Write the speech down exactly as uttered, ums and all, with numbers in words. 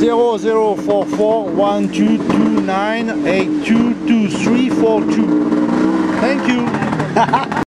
zero zero four four one two two nine eight two two three four two. Thank you.